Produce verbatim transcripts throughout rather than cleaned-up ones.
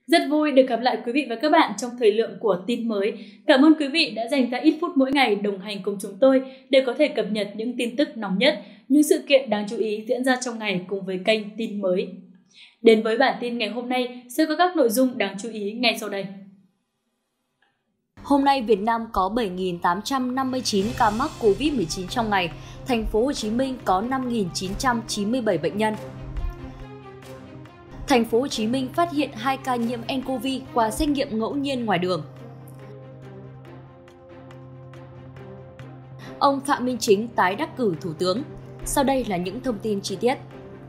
Rất vui được gặp lại quý vị và các bạn trong thời lượng của tin mới. Cảm ơn quý vị đã dành ra ít phút mỗi ngày đồng hành cùng chúng tôi để có thể cập nhật những tin tức nóng nhất, những sự kiện đáng chú ý diễn ra trong ngày cùng với kênh tin mới. Đến với bản tin ngày hôm nay sẽ có các nội dung đáng chú ý ngay sau đây. Hôm nay Việt Nam có bảy nghìn tám trăm năm mươi chín ca mắc Covid mười chín trong ngày, thành phố Hồ Chí Minh có năm nghìn chín trăm chín mươi bảy bệnh nhân. Thành phố Hồ Chí Minh phát hiện hai ca nhiễm nCoV qua xét nghiệm ngẫu nhiên ngoài đường. Ông Phạm Minh Chính tái đắc cử thủ tướng. Sau đây là những thông tin chi tiết.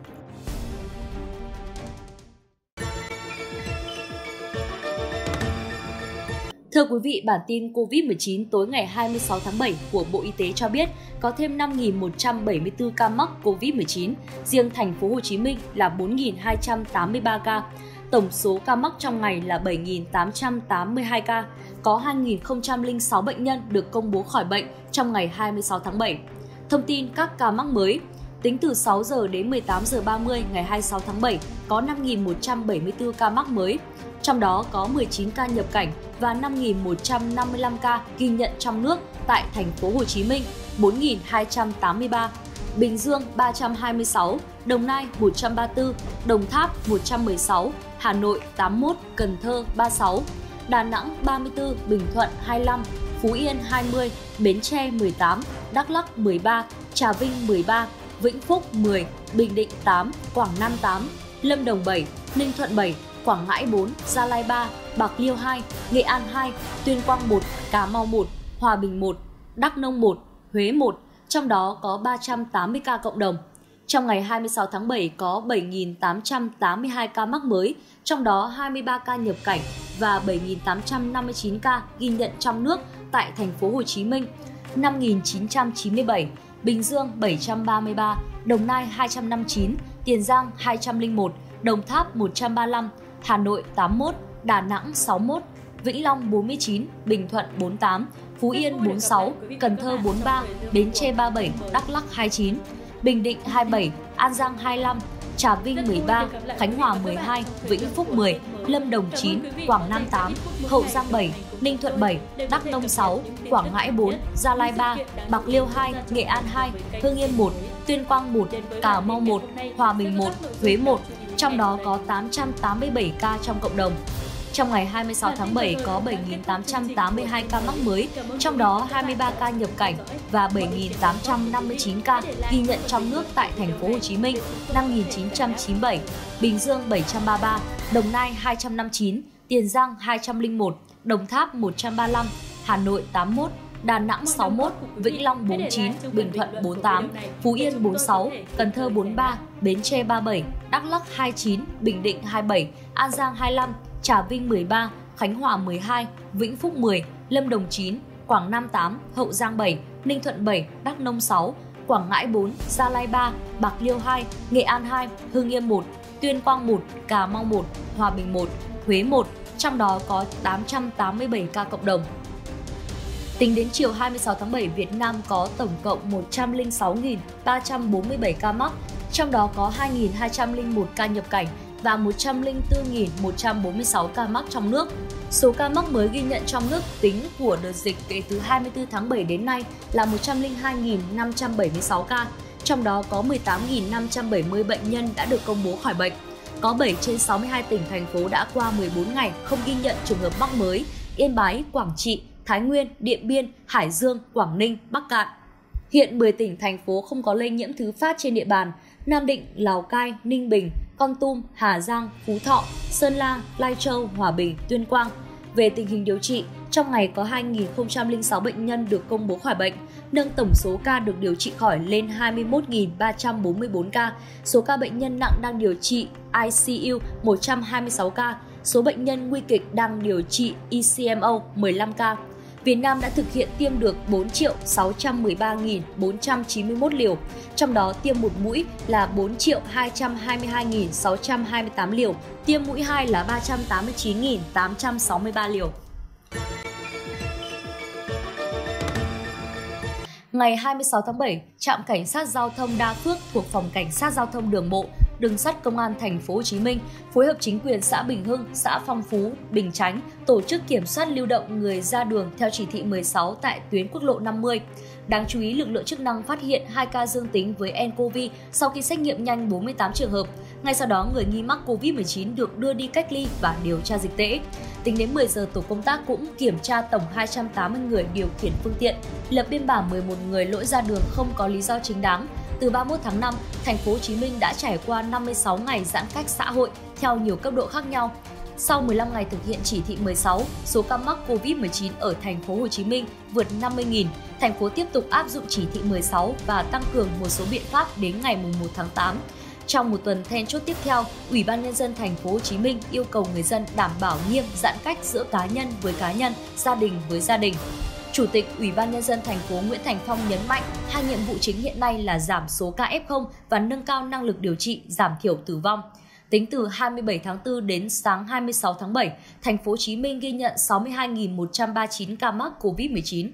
Thưa quý vị, bản tin Covid mười chín tối ngày hai mươi sáu tháng bảy của Bộ Y tế cho biết có thêm năm nghìn một trăm bảy mươi tư ca mắc Covid mười chín, riêng thành phố Hồ Chí Minh là bốn nghìn hai trăm tám mươi ba ca. Tổng số ca mắc trong ngày là bảy nghìn tám trăm tám mươi hai ca. Có hai nghìn không trăm lẻ sáu bệnh nhân được công bố khỏi bệnh trong ngày hai mươi sáu tháng bảy. Thông tin các ca mắc mới. Tính từ sáu giờ đến mười tám giờ ba mươi ngày hai mươi sáu tháng bảy có năm nghìn một trăm bảy mươi tư ca mắc mới. Trong đó có mười chín ca nhập cảnh và năm nghìn một trăm năm mươi lăm ca ghi nhận trong nước tại thành phố Hồ Chí Minh, bốn nghìn hai trăm tám mươi ba, Bình Dương ba trăm hai mươi sáu, Đồng Nai một trăm ba mươi tư, Đồng Tháp một trăm mười sáu, Hà Nội tám mươi mốt, Cần Thơ ba mươi sáu, Đà Nẵng ba mươi tư, Bình Thuận hai mươi lăm, Phú Yên hai mươi, Bến Tre mười tám, Đắk Lắk mười ba, Trà Vinh mười ba, Vĩnh Phúc mười, Bình Định tám, Quảng Nam tám, Lâm Đồng bảy, Ninh Thuận bảy, Quảng Ngãi bốn, Gia Lai ba, Bạc Liêu hai, Nghệ An hai, Tuyên Quang một, Cà Mau một, Hòa Bình một, Đắk Nông một, Huế một, trong đó có ba trăm tám mươi ca cộng đồng. Trong ngày hai mươi sáu tháng bảy có bảy nghìn tám trăm tám mươi hai ca mắc mới, trong đó hai mươi ba ca nhập cảnh và bảy nghìn tám trăm năm mươi chín ca ghi nhận trong nước tại thành phố Hồ Chí Minh, năm nghìn chín trăm chín mươi bảy, Bình Dương bảy trăm ba mươi ba, Đồng Nai hai trăm năm mươi chín, Tiền Giang hai trăm lẻ một, Đồng Tháp một trăm ba mươi lăm, Hà Nội tám mươi mốt, Đà Nẵng sáu mươi mốt, Vĩnh Long bốn mươi chín, Bình Thuận bốn mươi tám, Phú Yên bốn mươi sáu, Cần Thơ bốn mươi ba, Bến Tre ba mươi bảy, Đắk Lắk hai mươi chín, Bình Định hai mươi bảy, An Giang hai mươi lăm, Trà Vinh mười ba, Khánh Hòa mười hai, Vĩnh Phúc mười, Lâm Đồng chín, Quảng Nam tám, Hậu Giang bảy, Ninh Thuận bảy, Đắk Nông sáu, Quảng Ngãi bốn, Gia Lai ba, Bạc Liêu hai, Nghệ An hai, Hưng Yên một, Tuyên Quang một, Cà Mau một, Hòa Bình một, Huế một, trong đó có tám trăm tám mươi bảy ca trong cộng đồng. Trong ngày hai mươi sáu tháng bảy có bảy nghìn tám trăm tám mươi hai ca mắc mới, trong đó hai mươi ba ca nhập cảnh và bảy nghìn tám trăm năm mươi chín ca ghi nhận trong nước tại thành phố Hồ Chí Minh, năm nghìn chín trăm chín mươi bảy, Bình Dương bảy trăm ba mươi ba, Đồng Nai hai trăm năm mươi chín, Tiền Giang hai trăm lẻ một, Đồng Tháp một trăm ba mươi lăm, Hà Nội tám mươi mốt, Đà Nẵng sáu mươi mốt, Vĩnh Long bốn mươi chín, Bình Thuận bốn mươi tám, Phú Yên bốn mươi sáu, Cần Thơ bốn mươi ba, Bến Tre ba mươi bảy, Đắk Lắk hai mươi chín, Bình Định hai mươi bảy, An Giang hai mươi lăm, Trà Vinh mười ba, Khánh Hòa mười hai, Vĩnh Phúc mười, Lâm Đồng chín, Quảng Nam tám, Hậu Giang bảy, Ninh Thuận bảy, Đắk Nông sáu, Quảng Ngãi bốn, Gia Lai ba, Bạc Liêu hai, Nghệ An hai, Hưng Yên một, Tuyên Quang một, Cà Mau một, Hòa Bình một, Huế một, trong đó có tám trăm tám mươi bảy ca cộng đồng. Tính đến chiều hai mươi sáu tháng bảy, Việt Nam có tổng cộng một trăm lẻ sáu nghìn ba trăm bốn mươi bảy ca mắc, trong đó có hai nghìn hai trăm lẻ một ca nhập cảnh và một trăm lẻ bốn nghìn một trăm bốn mươi sáu ca mắc trong nước. Số ca mắc mới ghi nhận trong nước tính của đợt dịch kể từ hai mươi tư tháng bảy đến nay là một trăm lẻ hai nghìn năm trăm bảy mươi sáu ca, trong đó có mười tám nghìn năm trăm bảy mươi bệnh nhân đã được công bố khỏi bệnh. Có bảy trên sáu mươi hai tỉnh, thành phố đã qua mười bốn ngày không ghi nhận trường hợp mắc mới: Yên Bái, Quảng Trị, Thái Nguyên, Điện Biên, Hải Dương, Quảng Ninh, Bắc Kạn. Hiện mười tỉnh, thành phố không có lây nhiễm thứ phát trên địa bàn: Nam Định, Lào Cai, Ninh Bình, Kon Tum, Hà Giang, Phú Thọ, Sơn La, Lai Châu, Hòa Bình, Tuyên Quang. Về tình hình điều trị, trong ngày có hai nghìn không trăm lẻ sáu bệnh nhân được công bố khỏi bệnh, nâng tổng số ca được điều trị khỏi lên hai mươi mốt nghìn ba trăm bốn mươi bốn ca. Số ca bệnh nhân nặng đang điều trị I C U một trăm hai mươi sáu ca, số bệnh nhân nguy kịch đang điều trị E C M O mười lăm ca. Việt Nam đã thực hiện tiêm được bốn triệu sáu trăm mười ba nghìn bốn trăm chín mươi mốt liều, trong đó tiêm một mũi là bốn triệu hai trăm hai mươi hai nghìn sáu trăm hai mươi tám liều, tiêm mũi hai là ba trăm tám mươi chín nghìn tám trăm sáu mươi ba liều. Ngày hai mươi sáu tháng bảy, trạm cảnh sát giao thông Đa Phước thuộc Phòng Cảnh sát Giao thông Đường bộ Đường sắt Công an Thành phố Hồ Chí Minh phối hợp chính quyền xã Bình Hưng, xã Phong Phú, Bình Chánh tổ chức kiểm soát lưu động người ra đường theo chỉ thị mười sáu tại tuyến quốc lộ năm mươi. Đáng chú ý, lực lượng chức năng phát hiện hai ca dương tính với nCoV sau khi xét nghiệm nhanh bốn mươi tám trường hợp. Ngay sau đó, người nghi mắc covid mười chín được đưa đi cách ly và điều tra dịch tễ. Tính đến mười giờ, tổ công tác cũng kiểm tra tổng hai trăm tám mươi người điều khiển phương tiện, lập biên bản mười một người lỗi ra đường không có lý do chính đáng. Từ ba mươi mốt tháng năm, Thành phố Hồ Chí Minh đã trải qua năm mươi sáu ngày giãn cách xã hội theo nhiều cấp độ khác nhau. Sau mười lăm ngày thực hiện chỉ thị mười sáu, số ca mắc covid mười chín ở Thành phố Hồ Chí Minh vượt năm mươi nghìn. Thành phố tiếp tục áp dụng chỉ thị mười sáu và tăng cường một số biện pháp đến ngày mùng một tháng tám. Trong một tuần then chốt tiếp theo, Ủy ban Nhân dân Thành phố Hồ Chí Minh yêu cầu người dân đảm bảo nghiêm giãn cách giữa cá nhân với cá nhân, gia đình với gia đình. Chủ tịch Ủy ban Nhân dân Thành phố Nguyễn Thành Phong nhấn mạnh hai nhiệm vụ chính hiện nay là giảm số ca ép không và nâng cao năng lực điều trị, giảm thiểu tử vong. Tính từ hai mươi bảy tháng tư đến sáng hai mươi sáu tháng bảy, Thành phố Hồ Chí Minh ghi nhận sáu mươi hai nghìn một trăm ba mươi chín ca mắc covid mười chín.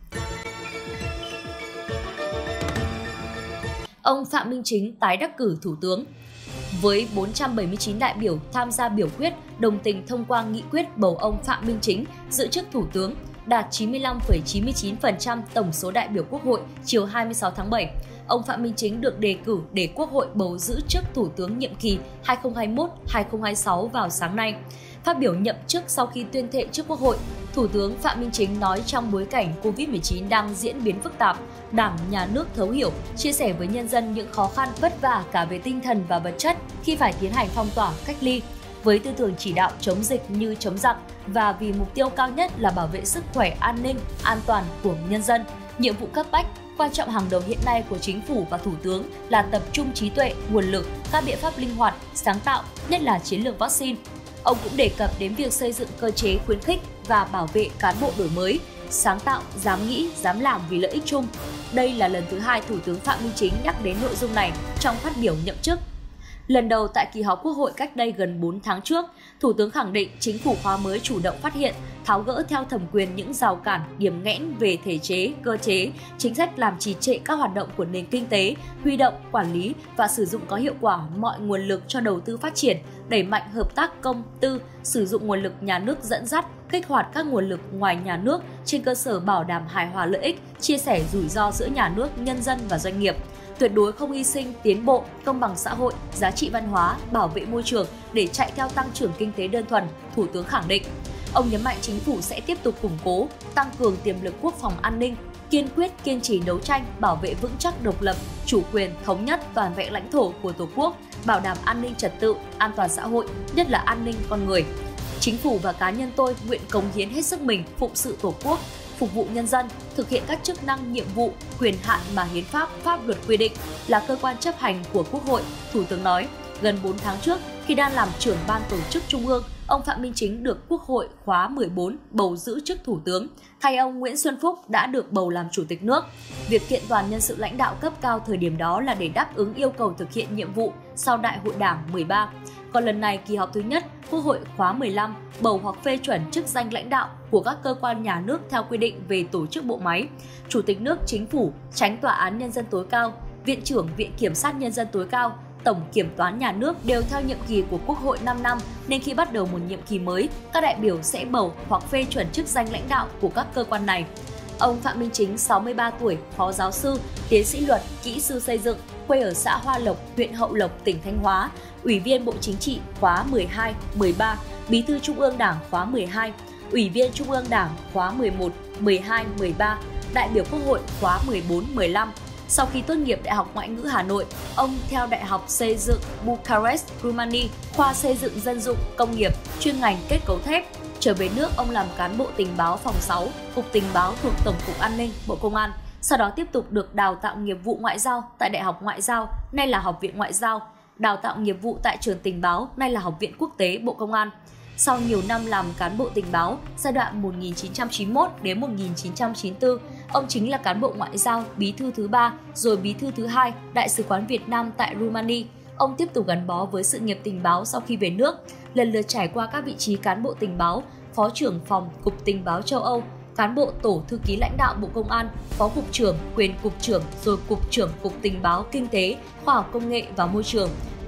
Ông Phạm Minh Chính tái đắc cử thủ tướng. Với bốn trăm bảy mươi chín đại biểu tham gia biểu quyết đồng tình thông qua nghị quyết bầu ông Phạm Minh Chính giữ chức thủ tướng, đạt chín mươi lăm phẩy chín mươi chín phần trăm tổng số đại biểu Quốc hội chiều hai mươi sáu tháng bảy. Ông Phạm Minh Chính được đề cử để Quốc hội bầu giữ chức thủ tướng nhiệm kỳ hai nghìn không trăm hai mươi mốt đến hai nghìn không trăm hai mươi sáu vào sáng nay. Phát biểu nhậm chức sau khi tuyên thệ trước Quốc hội, Thủ tướng Phạm Minh Chính nói trong bối cảnh covid mười chín đang diễn biến phức tạp, Đảng, Nhà nước thấu hiểu, chia sẻ với nhân dân những khó khăn vất vả cả về tinh thần và vật chất khi phải tiến hành phong tỏa, cách ly. Với tư tưởng chỉ đạo chống dịch như chống giặc và vì mục tiêu cao nhất là bảo vệ sức khỏe, an ninh, an toàn của nhân dân, nhiệm vụ cấp bách, quan trọng hàng đầu hiện nay của Chính phủ và Thủ tướng là tập trung trí tuệ, nguồn lực, các biện pháp linh hoạt, sáng tạo, nhất là chiến lược vaccine. Ông cũng đề cập đến việc xây dựng cơ chế khuyến khích và bảo vệ cán bộ đổi mới, sáng tạo, dám nghĩ, dám làm vì lợi ích chung. Đây là lần thứ hai Thủ tướng Phạm Minh Chính nhắc đến nội dung này trong phát biểu nhậm chức. Lần đầu tại kỳ họp Quốc hội cách đây gần bốn tháng trước, Thủ tướng khẳng định Chính phủ khóa mới chủ động phát hiện, tháo gỡ theo thẩm quyền những rào cản, điểm nghẽn về thể chế, cơ chế, chính sách làm trì trệ các hoạt động của nền kinh tế, huy động, quản lý và sử dụng có hiệu quả mọi nguồn lực cho đầu tư phát triển, đẩy mạnh hợp tác công tư, sử dụng nguồn lực nhà nước dẫn dắt, kích hoạt các nguồn lực ngoài nhà nước trên cơ sở bảo đảm hài hòa lợi ích, chia sẻ rủi ro giữa nhà nước, nhân dân và doanh nghiệp. Tuyệt đối không hy sinh tiến bộ, công bằng xã hội, giá trị văn hóa, bảo vệ môi trường để chạy theo tăng trưởng kinh tế đơn thuần, Thủ tướng khẳng định. Ông nhấn mạnh Chính phủ sẽ tiếp tục củng cố, tăng cường tiềm lực quốc phòng an ninh, kiên quyết kiên trì đấu tranh, bảo vệ vững chắc độc lập, chủ quyền, thống nhất, toàn vẹn lãnh thổ của Tổ quốc, bảo đảm an ninh trật tự, an toàn xã hội, nhất là an ninh con người. Chính phủ và cá nhân tôi nguyện cống hiến hết sức mình phụng sự Tổ quốc, phục vụ nhân dân, thực hiện các chức năng, nhiệm vụ, quyền hạn mà hiến pháp, pháp luật quy định, là cơ quan chấp hành của Quốc hội, Thủ tướng nói. Gần bốn tháng trước, khi đang làm trưởng ban tổ chức Trung ương, ông Phạm Minh Chính được Quốc hội khóa mười bốn bầu giữ chức Thủ tướng, thay ông Nguyễn Xuân Phúc đã được bầu làm Chủ tịch nước. Việc kiện toàn nhân sự lãnh đạo cấp cao thời điểm đó là để đáp ứng yêu cầu thực hiện nhiệm vụ sau Đại hội Đảng mười ba. Còn lần này, kỳ họp thứ nhất, Quốc hội khóa mười lăm bầu hoặc phê chuẩn chức danh lãnh đạo của các cơ quan nhà nước theo quy định về tổ chức bộ máy. Chủ tịch nước, Chính phủ, Chánh Tòa án Nhân dân tối cao, Viện trưởng Viện Kiểm sát Nhân dân tối cao, Tổng Kiểm toán Nhà nước đều theo nhiệm kỳ của Quốc hội năm năm, nên khi bắt đầu một nhiệm kỳ mới, các đại biểu sẽ bầu hoặc phê chuẩn chức danh lãnh đạo của các cơ quan này. Ông Phạm Minh Chính, sáu mươi ba tuổi, phó giáo sư, tiến sĩ luật, kỹ sư xây dựng, quê ở xã Hoa Lộc, huyện Hậu Lộc, tỉnh Thanh Hóa, Ủy viên Bộ Chính trị khóa mười hai, mười ba, Bí thư Trung ương Đảng khóa mười hai, Ủy viên Trung ương Đảng khóa mười một, mười hai, mười ba, đại biểu Quốc hội khóa mười bốn, mười lăm. Sau khi tốt nghiệp Đại học Ngoại ngữ Hà Nội, ông theo Đại học Xây dựng Bucharest, Romania, khoa xây dựng dân dụng, công nghiệp, chuyên ngành kết cấu thép. Trở về nước, ông làm cán bộ tình báo phòng sáu, Cục Tình báo thuộc Tổng cục An ninh, Bộ Công an. Sau đó tiếp tục được đào tạo nghiệp vụ ngoại giao tại Đại học Ngoại giao, nay là Học viện Ngoại giao, đào tạo nghiệp vụ tại Trường Tình báo, nay là Học viện Quốc tế, Bộ Công an. Sau nhiều năm làm cán bộ tình báo, giai đoạn một nghìn chín trăm chín mươi mốt đến một nghìn chín trăm chín mươi tư, ông chính là cán bộ ngoại giao, bí thư thứ ba, rồi bí thư thứ hai, Đại sứ quán Việt Nam tại Romania. Ông tiếp tục gắn bó với sự nghiệp tình báo sau khi về nước, lần lượt trải qua các vị trí cán bộ tình báo, phó trưởng phòng Cục Tình báo châu Âu, cán bộ tổ thư ký lãnh đạo Bộ Công an, phó cục trưởng, quyền cục trưởng, rồi cục trưởng Cục Tình báo Kinh tế, Khoa học Công nghệ và Môi trường,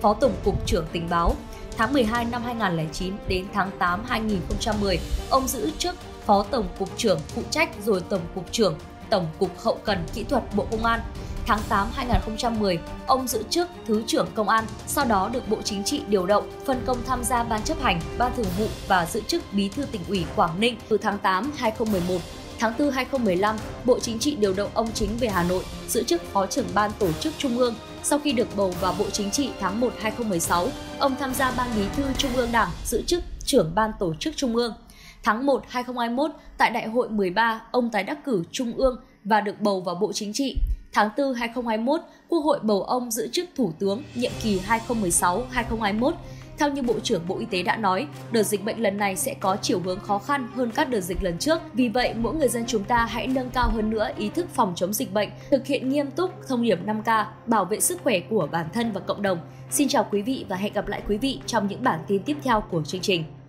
Phó Tổng cục trưởng Tình báo. Tháng mười hai năm hai nghìn không trăm lẻ chín đến tháng tám năm hai nghìn không trăm mười, ông giữ chức Phó Tổng cục trưởng phụ trách rồi Tổng cục trưởng Tổng cục Hậu cần Kỹ thuật Bộ Công an. Tháng tám năm hai nghìn không trăm mười, ông giữ chức Thứ trưởng Công an, sau đó được Bộ Chính trị điều động, phân công tham gia Ban chấp hành, Ban thường vụ và giữ chức Bí thư Tỉnh ủy Quảng Ninh từ tháng tám năm hai nghìn không trăm mười một. Tháng tư năm hai nghìn không trăm mười lăm, Bộ Chính trị điều động ông Chính về Hà Nội, giữ chức Phó trưởng Ban Tổ chức Trung ương. Sau khi được bầu vào Bộ Chính trị tháng một năm hai nghìn không trăm mười sáu, ông tham gia Ban Bí thư Trung ương Đảng, giữ chức trưởng Ban Tổ chức Trung ương. Tháng một năm hai nghìn không trăm hai mươi mốt, tại Đại hội mười ba, ông tái đắc cử Trung ương và được bầu vào Bộ Chính trị. Tháng tư năm hai nghìn không trăm hai mươi mốt, Quốc hội bầu ông giữ chức Thủ tướng nhiệm kỳ hai nghìn không trăm mười sáu đến hai nghìn không trăm hai mươi mốt. Theo như Bộ trưởng Bộ Y tế đã nói, đợt dịch bệnh lần này sẽ có chiều hướng khó khăn hơn các đợt dịch lần trước. Vì vậy, mỗi người dân chúng ta hãy nâng cao hơn nữa ý thức phòng chống dịch bệnh, thực hiện nghiêm túc thông điệp năm K, bảo vệ sức khỏe của bản thân và cộng đồng. Xin chào quý vị và hẹn gặp lại quý vị trong những bản tin tiếp theo của chương trình.